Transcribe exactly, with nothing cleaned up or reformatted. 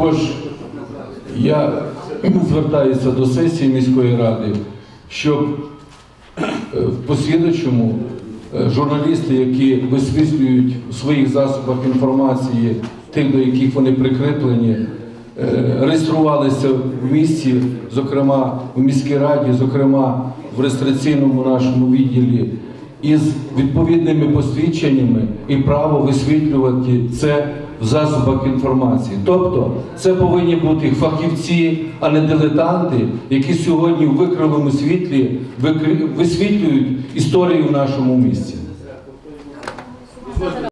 Також я звертаюся до сесії міської ради, щоб в послідуючому журналісти, які висвітлюють у своїх засобах інформації, тих, до яких вони прикріплені, реєструвалися в місті, зокрема в міській раді, зокрема в реєстраційному нашому відділі, із відповідними посвідченнями і право висвітлювати це в засобах інформації. Тобто це повинні бути фахівці, а не дилетанти, які сьогодні в викривому світлі висвітлюють історію в нашому місті.